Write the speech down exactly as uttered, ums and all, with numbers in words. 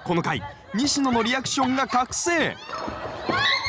この回西野のリアクションが覚醒。